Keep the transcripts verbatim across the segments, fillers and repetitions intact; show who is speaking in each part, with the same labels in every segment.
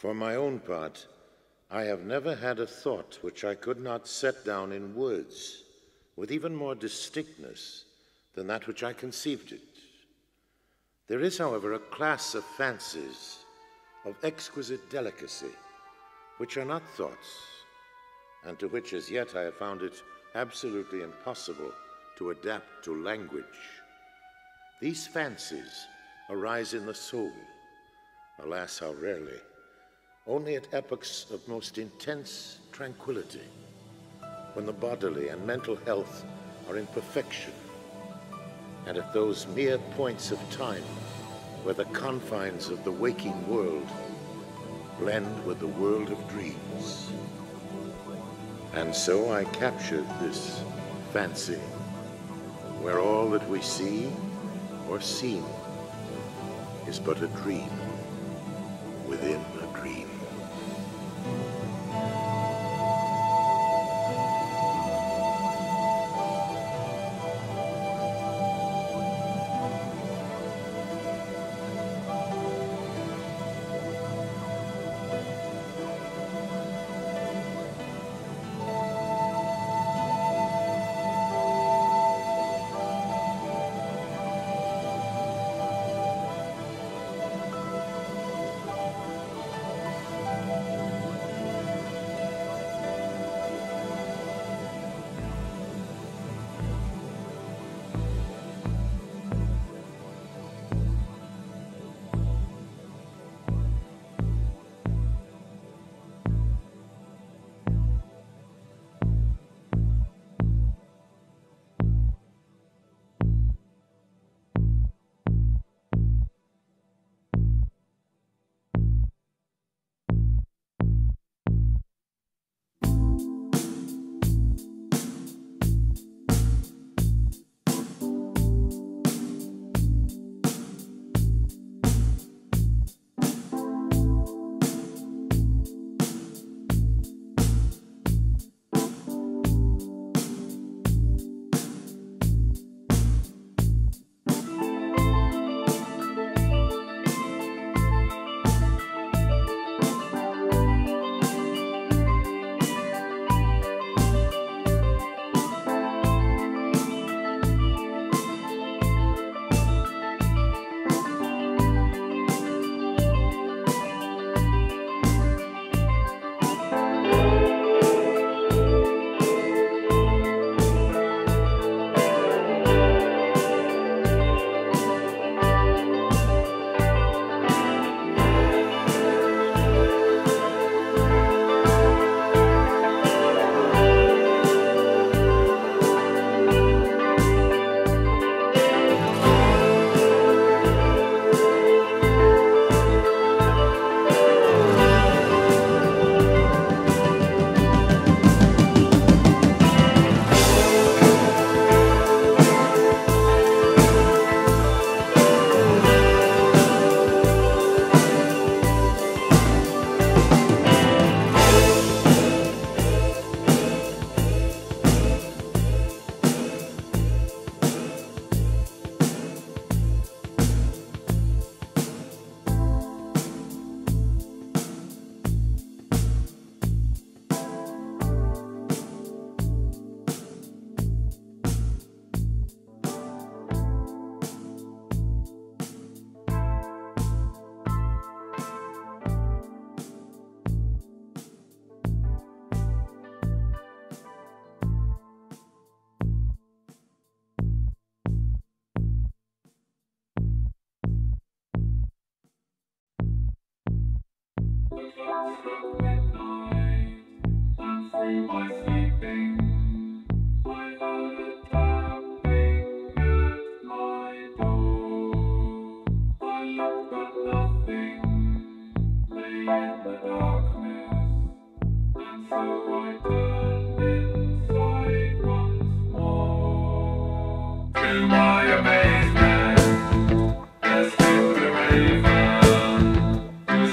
Speaker 1: For my own part, I have never had a thought which I could not set down in words with even more distinctness than that which I conceived it. There is, however, a class of fancies of exquisite delicacy which are not thoughts, and to which as yet I have found it absolutely impossible to adapt to language. These fancies arise in the soul, alas, how rarely, only at epochs of most intense tranquility, when the bodily and mental health are in perfection, and at those mere points of time where the confines of the waking world blend with the world of dreams. And so I captured this fancy, where all that we see or seem is but a dream within a dream.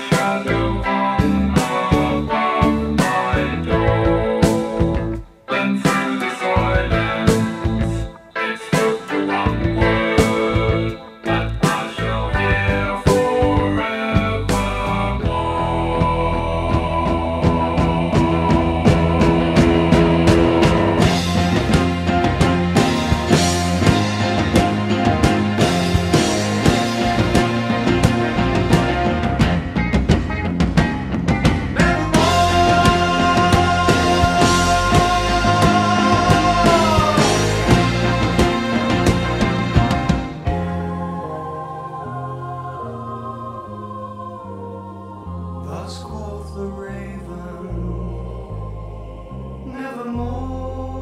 Speaker 2: Then Thus quoth the raven, nevermore.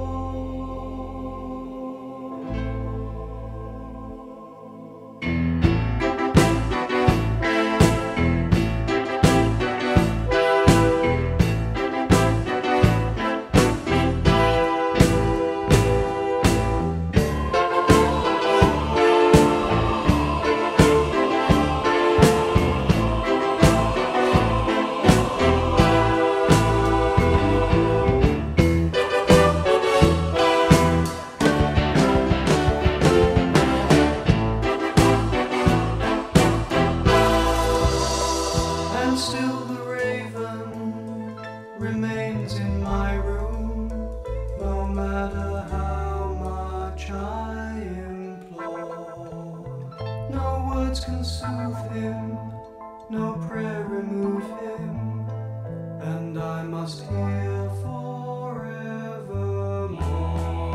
Speaker 2: Still the raven remains in my room, no matter how much I implore. No words can soothe him, no prayer remove him, and I must hear forevermore.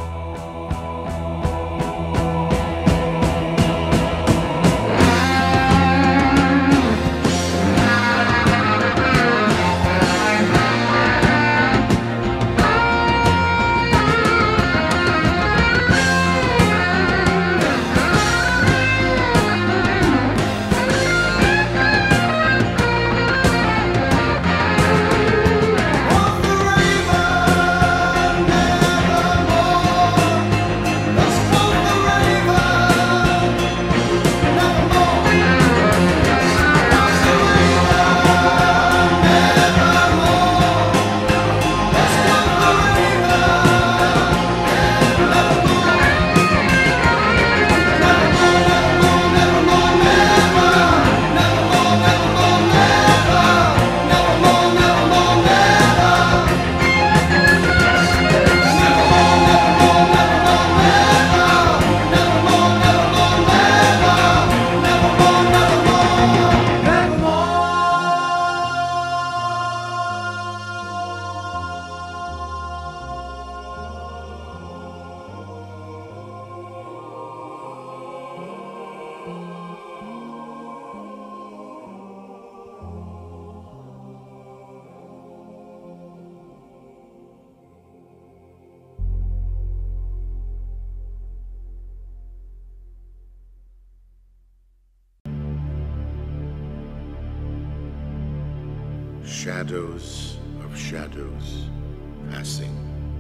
Speaker 1: Shadows of shadows passing.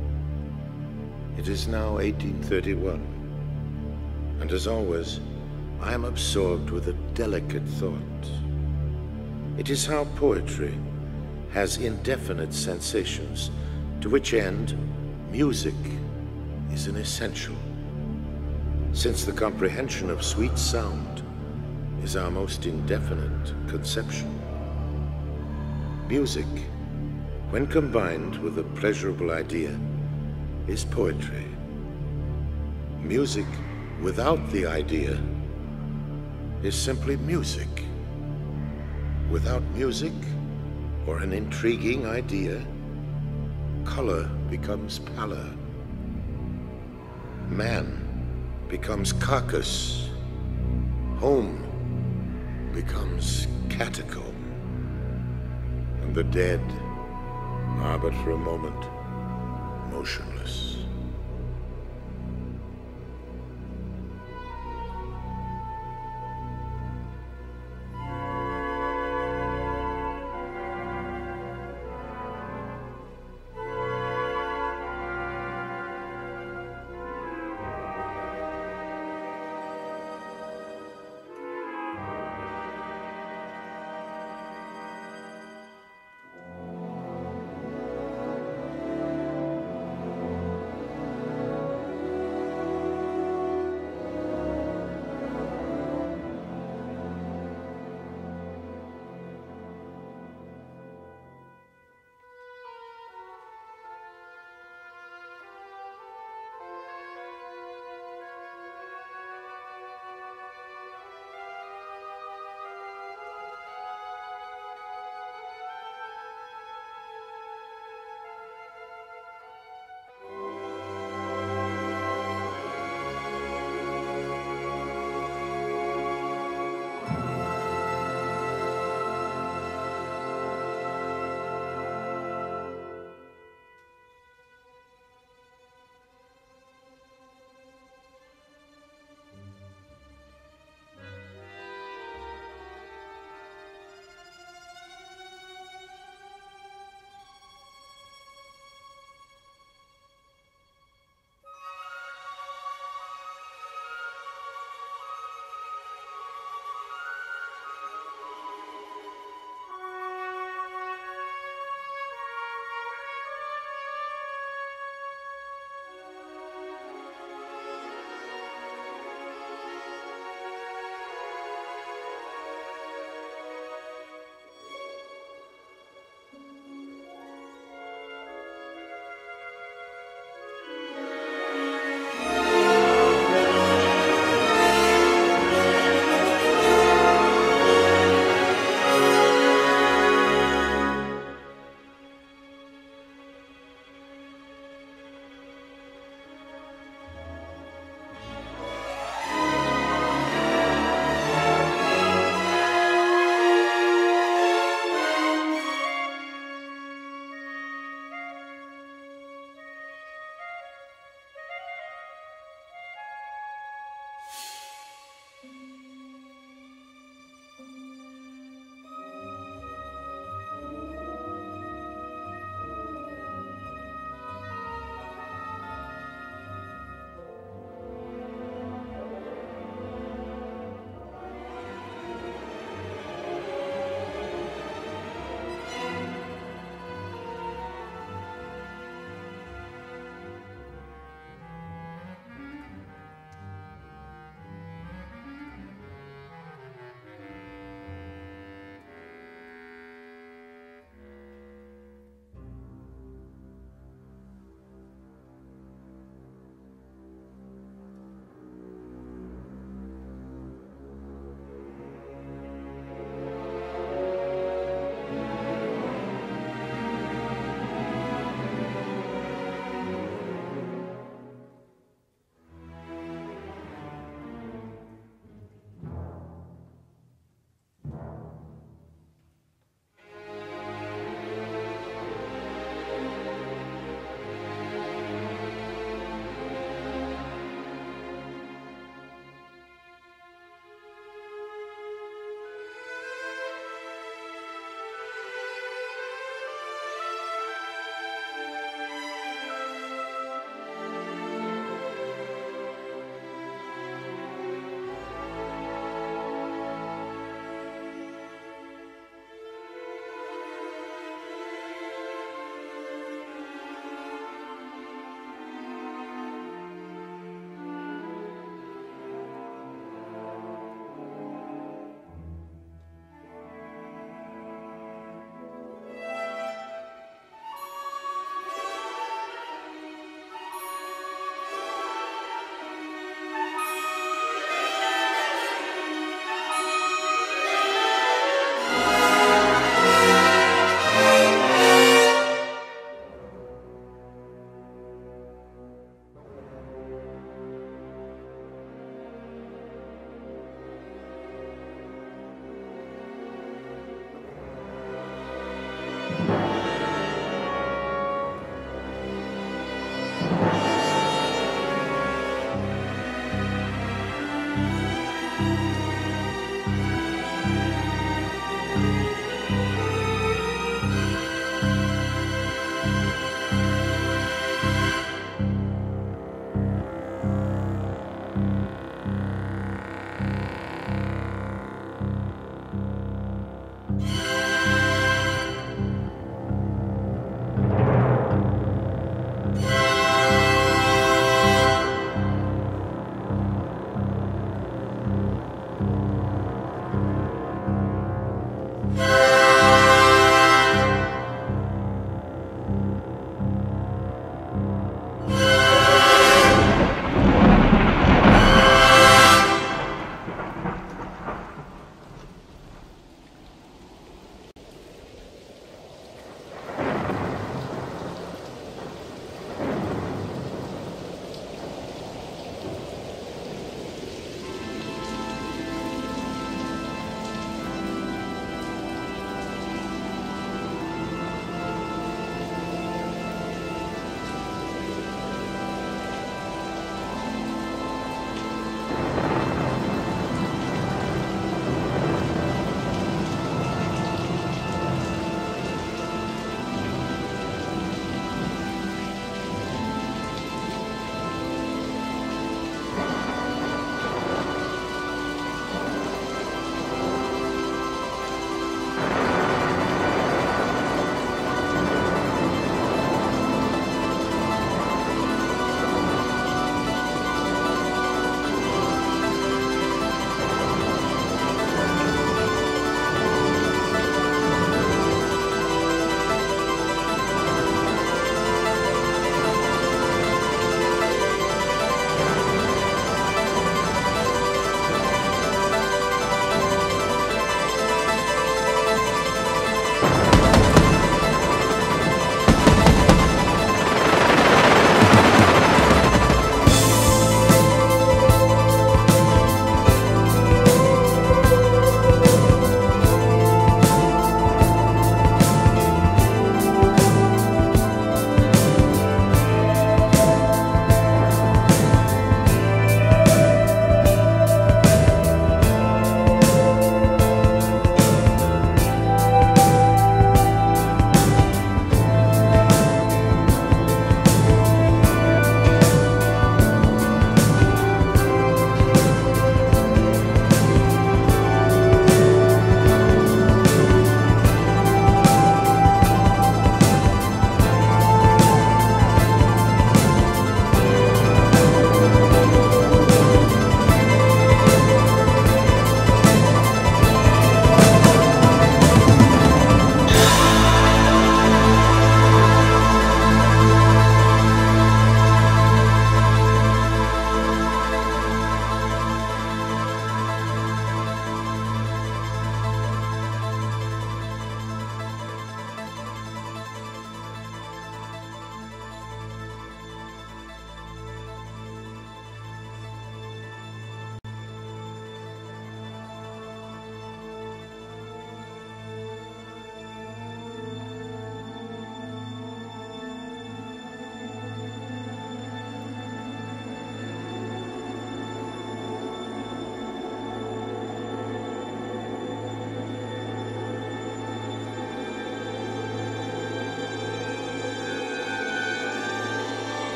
Speaker 1: It is now eighteen thirty-one, and as always, I am absorbed with a delicate thought. It is how poetry has indefinite sensations, to which end music is an essential, since the comprehension of sweet sound is our most indefinite conception. Music, when combined with a pleasurable idea, is poetry. Music without the idea is simply music. Without music or an intriguing idea, color becomes pallor. Man becomes carcass. Home becomes catacomb. And the dead are but for a moment motionless.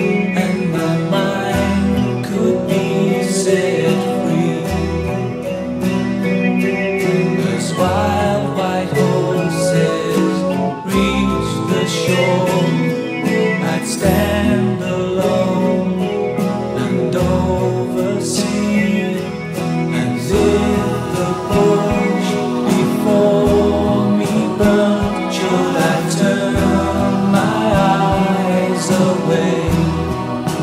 Speaker 2: and my mind could be set free. As wild white horses reach the shore, I'd stand alone and oversee, as if the bush before me burned. Should I turn my eyes away?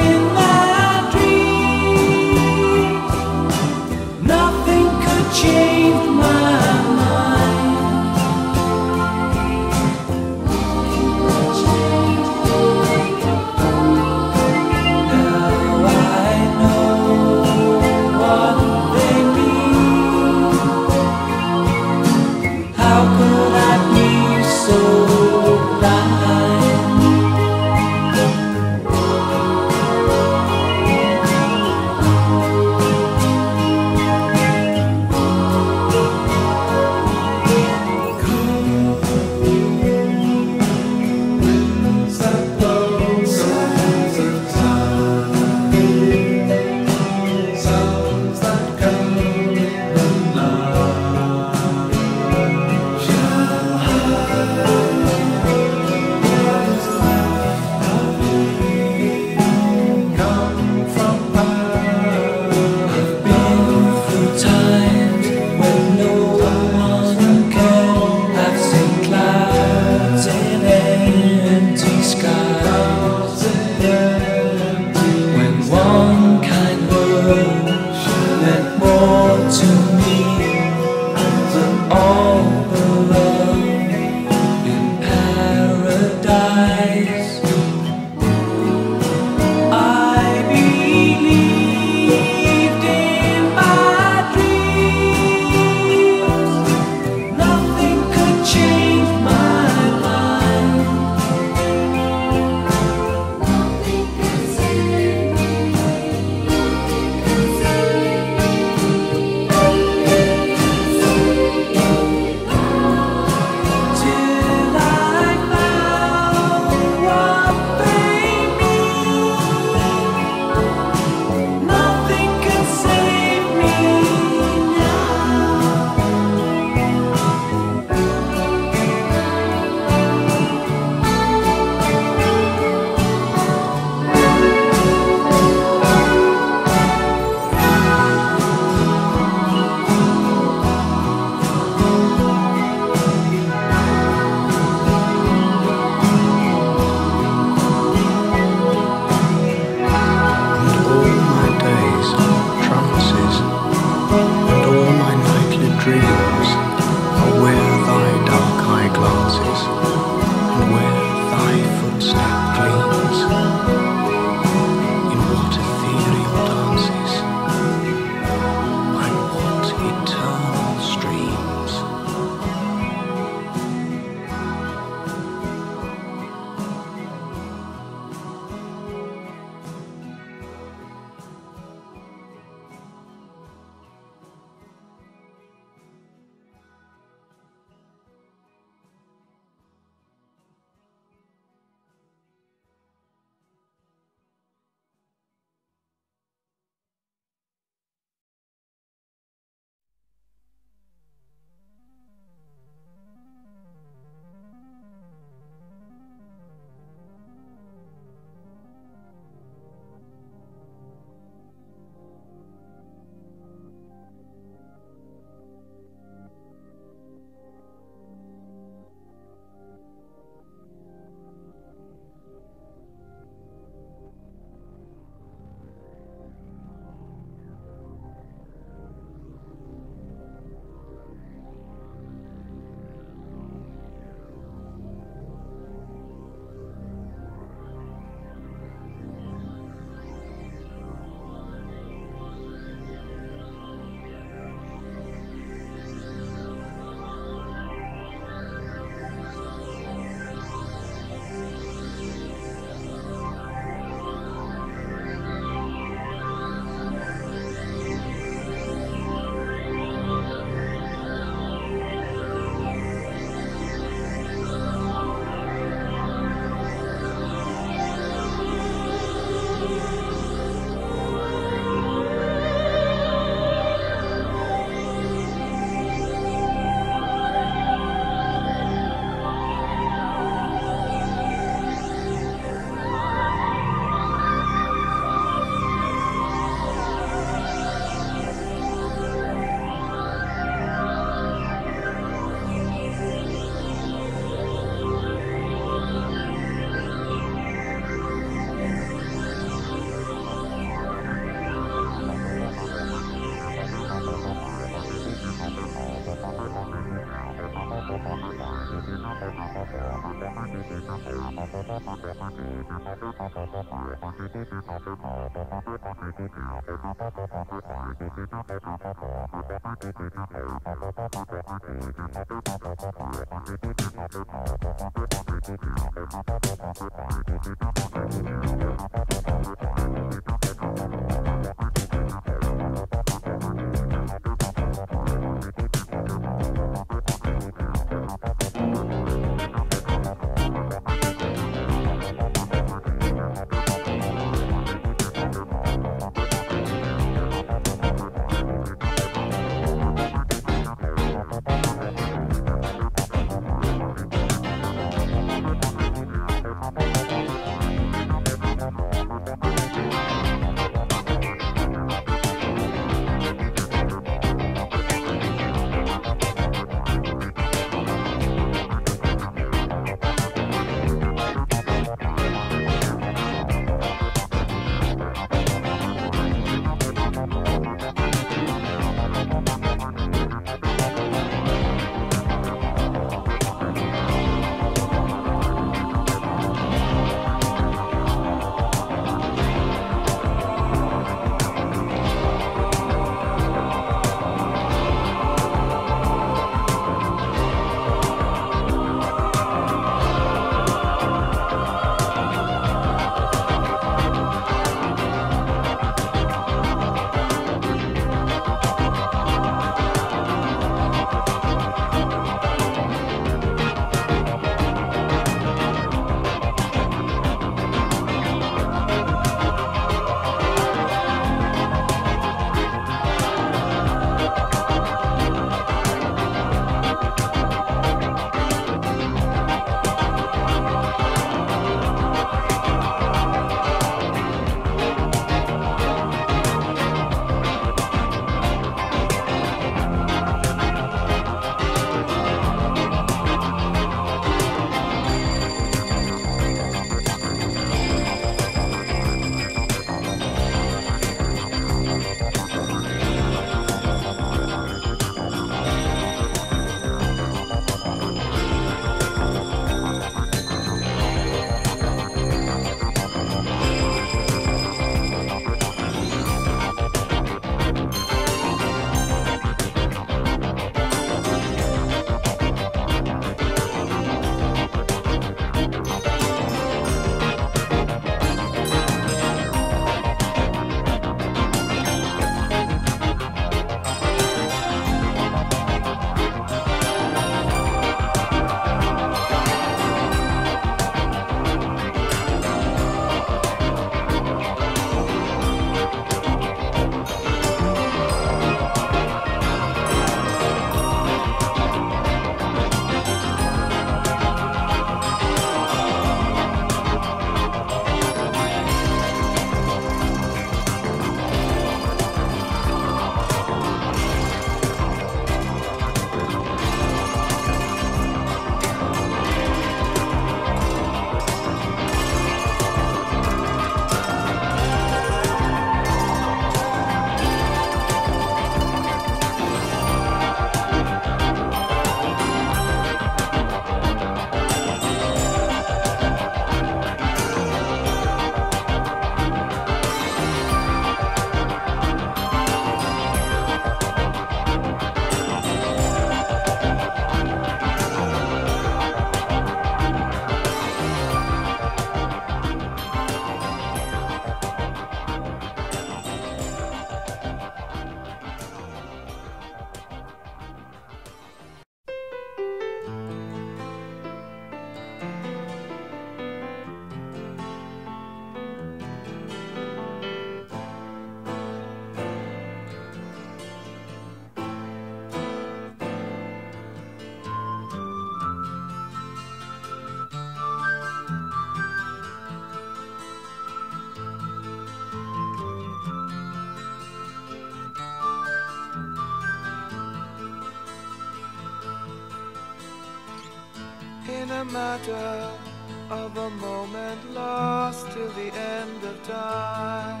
Speaker 2: in a matter of a moment lost till the end of time.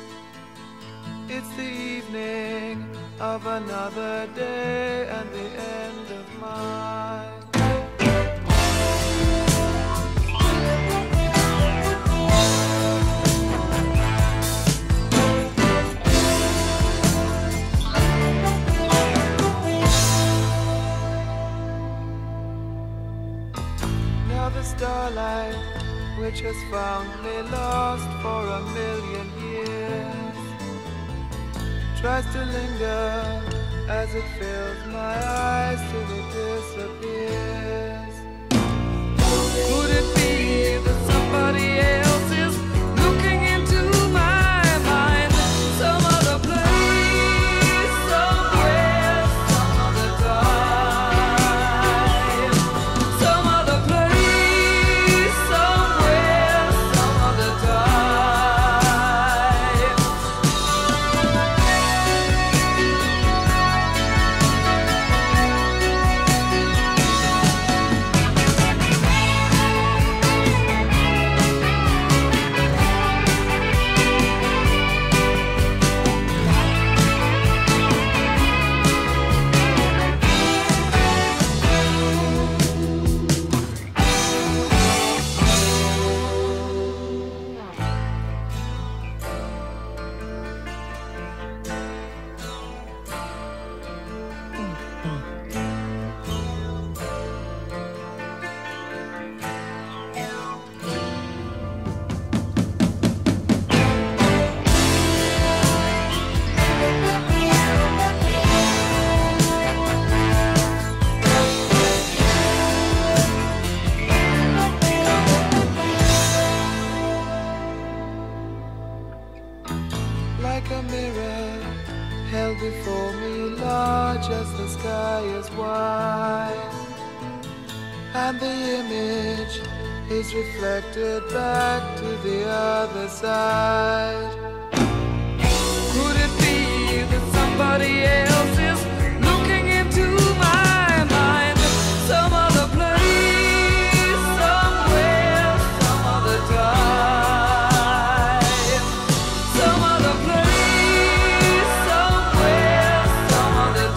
Speaker 2: It's the evening of another day and the end of mine. of the starlight, which has found me lost for a million years, tries to linger as it fills my eyes till it disappears. Could it be that somebody else is looking into my mind? Some other place, somewhere, some other time. Some other place, somewhere, some other time. Like a mirror held before me, large as the sky is wide, and the image is reflected back to the other side. Could it be that somebody else is looking into my mind? Some other place, somewhere, some other time. Some other place, somewhere, some other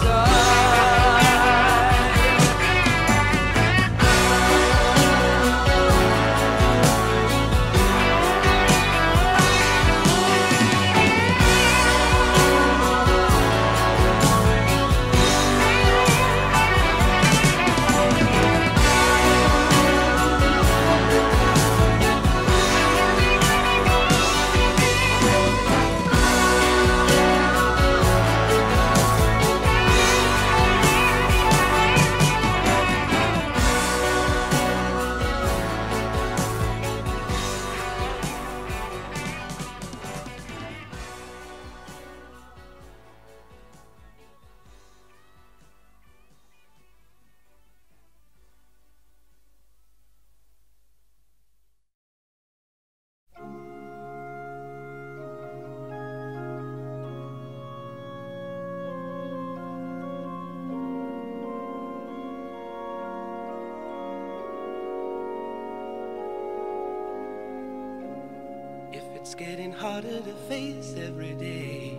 Speaker 2: It's getting harder to face every day.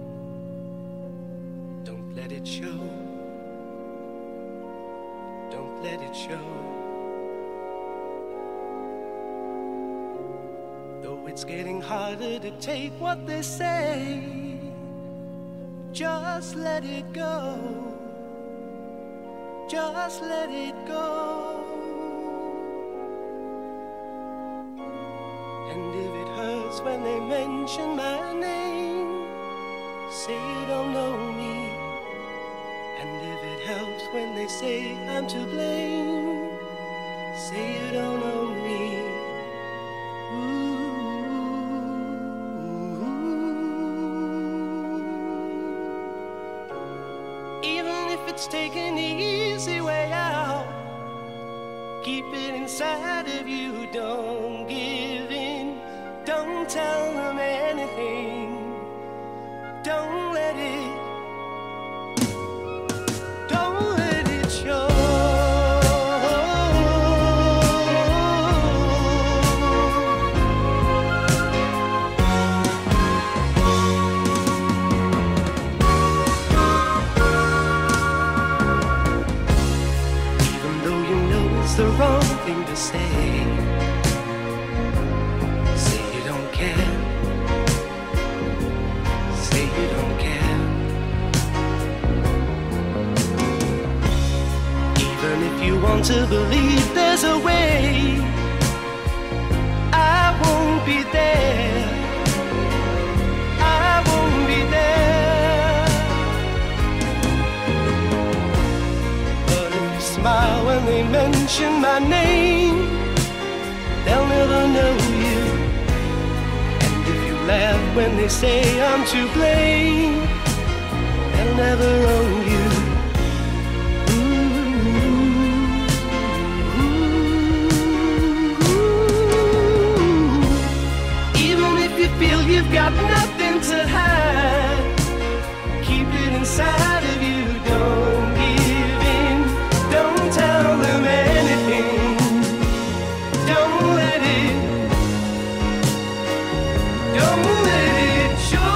Speaker 2: Don't let it show. Don't let it show. Though it's getting harder to take what they say, just let it go. Just let it go. And if it hurts when they mention my name, say you don't know me. And if it helps when they say I'm to blame, say you don't know me. Ooh. Even if it's taking the easy way out, keep it inside of you, don't give in. Don't tell them anything. Don't let it, don't let it show. Even though you know it's the wrong thing to say, want to believe there's a way.
Speaker 3: mention my name, they'll never know you. And if you laugh when they say I'm to blame, they'll never own you. Even if you feel you've got nothing to hide, keep it inside of you. Don't give in, don't tell them anything. Don't let it, don't let it show.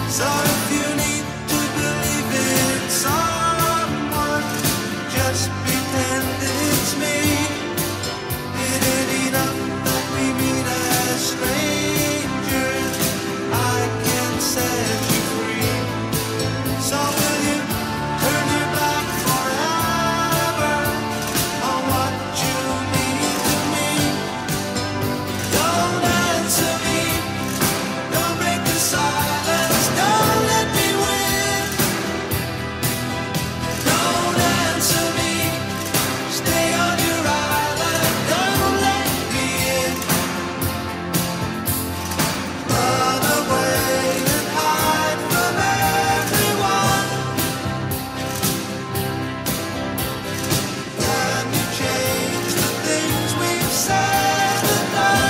Speaker 2: So if you need to believe in someone, just pretend it's me. It ain't enough that we meet as strangers. I can set you free. So will you turn your back forever on what you mean to me? Don't answer me. Don't break the silence. Don't let me win. Don't answer me. Stay on your island. Don't let me in. Run away and hide from everyone. Can you change the things we've said and done?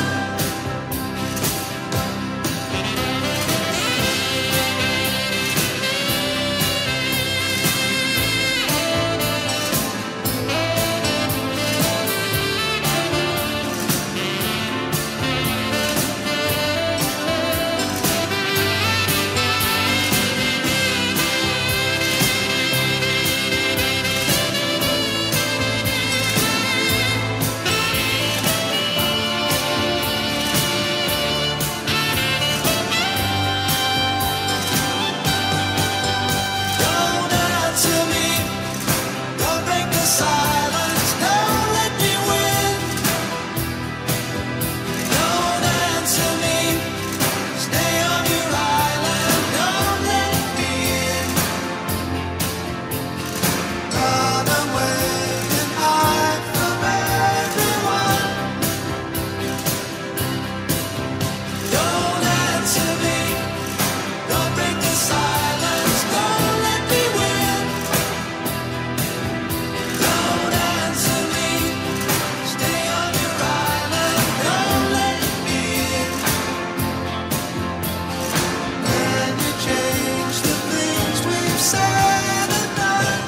Speaker 2: Don't answer me. Don't break the silence. Don't let me win. Don't answer me. Stay on your island. Don't let me in. Run away and hide from everyone. Don't answer me. Don't break the silence. Don't let me win. Don't answer me. Stay on your island. Don't let me in. Can you change the things we've said and done?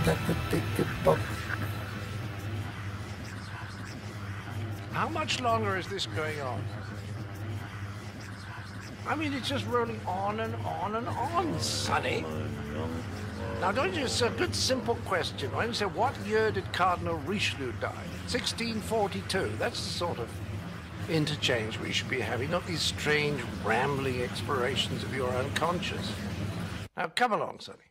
Speaker 4: How much longer is this going on? I mean, it's just rolling on and on and on, Sonny. Now, don't you, it's a good, simple question. When you say, what year did Cardinal Richelieu die? sixteen forty-two. That's the sort of interchange we should be having, not these strange, rambling explorations of your unconscious. Now, come along, Sonny.